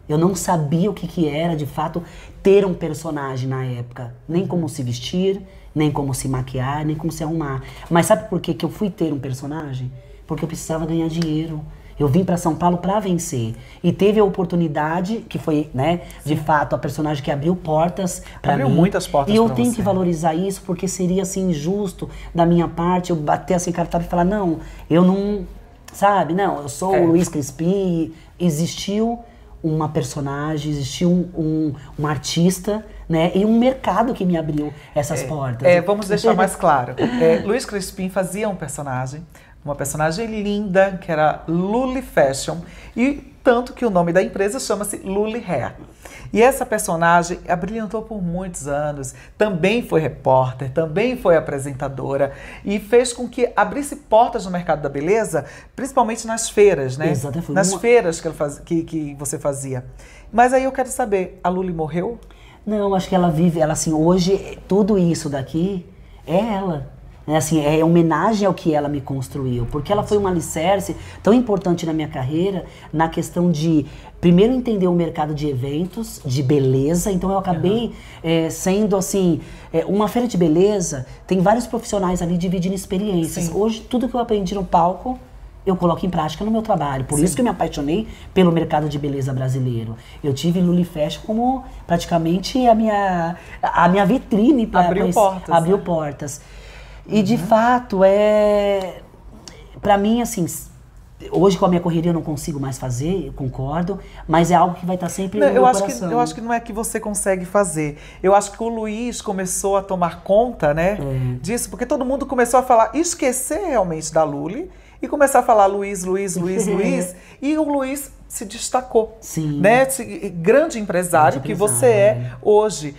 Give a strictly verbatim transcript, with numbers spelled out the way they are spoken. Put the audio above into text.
Eu não sabia o que, que era, de fato, ter um personagem na época. Nem como se vestir, nem como se maquiar, nem como se arrumar. Mas sabe por que, que eu fui ter um personagem? Porque eu precisava ganhar dinheiro. Eu vim para São Paulo para vencer. E teve a oportunidade, que foi, né, de fato, a personagem que abriu portas para mim. Abriu muitas portas. E eu pra tenho você. que valorizar isso, porque seria, assim, injusto da minha parte eu bater assim, cartaz e falar, não, eu não, sabe, não, eu sou É. o Luiz Crispim. Existiu uma personagem, existiu um, um, um artista, né, e um mercado que me abriu essas É, portas. é, vamos deixar mais claro. É, Luiz Crispim fazia um personagem, uma personagem linda, que era Luli Fashion, e tanto que o nome da empresa chama-se Luli Hair. E essa personagem abrilhantou por muitos anos, também foi repórter, também foi apresentadora e fez com que abrisse portas no mercado da beleza, principalmente nas feiras, né? Exatamente. Nas Uma... feiras que, ele faz... que, que você fazia. Mas aí eu quero saber, a Luli morreu? Não, acho que ela vive, ela assim, hoje, tudo isso daqui é ela. É, assim, é homenagem ao que ela me construiu, porque ela foi um alicerce tão importante na minha carreira, na questão de, primeiro, entender o mercado de eventos, de beleza. Então eu acabei uhum. é, sendo, assim, é, uma feira de beleza, tem vários profissionais ali dividindo experiências. Sim. Hoje, tudo que eu aprendi no palco, eu coloco em prática no meu trabalho. Por Sim. isso que eu me apaixonei pelo mercado de beleza brasileiro. Eu tive Luli Fashion como praticamente a minha, a minha vitrine. Pra, abriu pra, portas. Abriu né? portas. E de uhum. fato, é... Pra mim, assim, hoje com a minha correria eu não consigo mais fazer, eu concordo, mas é algo que vai estar sempre não, no meu eu acho coração. Que, eu acho que não é que você consegue fazer. Eu acho que o Luiz começou a tomar conta, né, é. disso, porque todo mundo começou a falar, esquecer realmente da Luli e começar a falar Luiz, Luiz, Luiz, Luiz, e o Luiz se destacou, Sim. né? Grande empresário, Grande que empresário, você é hoje.